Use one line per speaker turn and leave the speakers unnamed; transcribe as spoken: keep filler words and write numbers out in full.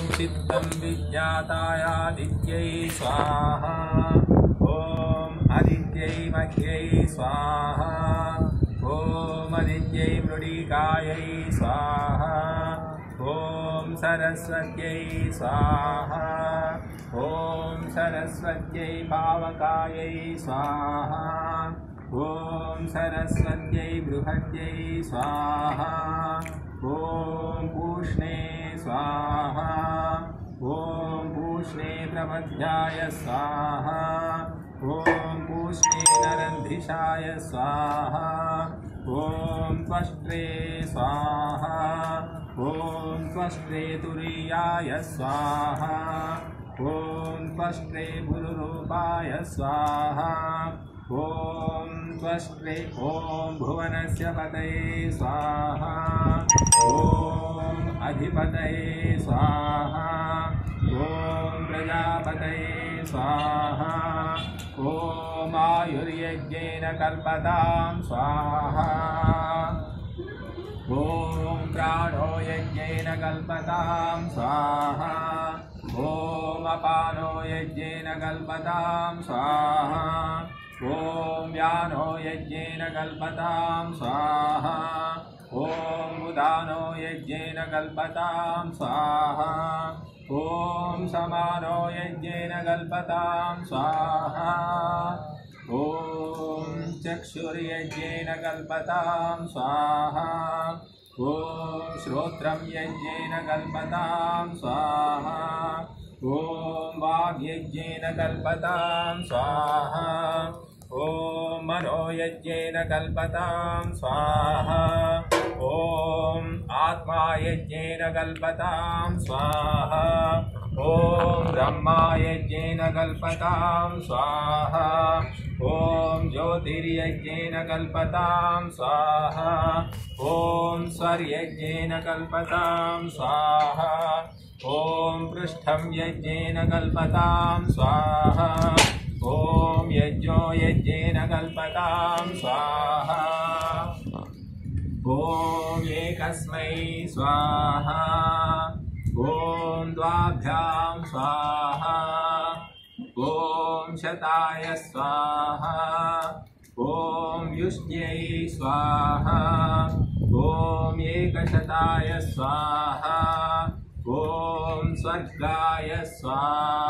चित्तं विज्ञातायादित्यै स्वाहा ॐ आदित्यै मह्यै स्वाहा ॐ आदित्यै मृडिकायै स्वाहा ॐ सरस्वत्यै स्वाहा ॐ सरस्वत्यै पावकायै स्वाहा ॐ सरस्वत्यै बृहत्यै स्वाहा ॐ पूष्णे स्वाहा ॐ पूष्णे प्रमध्याय स्वाहा ॐ पूष्णे नरन्धिषाय स्वाहा ॐ त्वष्ट्रे स्वाहा ॐ त्वष्ट्रे तुरीयाय स्वाहा ॐ त्वष्ट्रे भुरुरूपाय स्वाहा ॐ त्वष्ट्रे ॐ भुवनस्य पतये स्वाहा ॐ अधिपतये स्वाहा ॐ प्रजापतये स्वाहा ॐ आयुर्यज्ञेन कल्पतां स्वाहा ॐ प्राणो यज्ञेन कल्पतां स्वाहा ॐ अपानो यज्ञेन कल्पतां स्वाहा ॐ व्यानो यज्ञेन कल्पतां स्वाहा ॐ उदानो यज्ञेन कल्पतां स्वाहा ॐ समानो यज्ञेन कल्पतां स्वाहा ॐ चक्षुर्यज्ञेन कल्पतां स्वाहा ॐ श्रोत्रं यज्ञेन कल्पतां स्वाहा ॐ वाग्यज्ञेन कल्पतां स्वाहा ॐ मनोयज्ञेन कल्पतां स्वाहा ॐ आत्मा यज्ञेन कल्पतां स्वाहा ॐ ब्रह्मा यज्ञेन कल्पतां स्वाहा ॐ ज्योतिर्यज्ञेन कल्पतां स्वाहा ॐ स्वर्यज्ञेन कल्पतां स्वाहा ॐ पृष्ठं यज्ञेन कल्पतां स्वाहा ॐ यज्ञो यज्ञेन कल्पतां स्वाहा ॐ एकस्मै स्वाहा ॐ द्वाभ्यां स्वाहा ॐ शताय स्वाहा ॐ युष्ट्यै स्वाहा ॐ एकशताय स्वाहा ॐ स्वर्गाय स्वाहा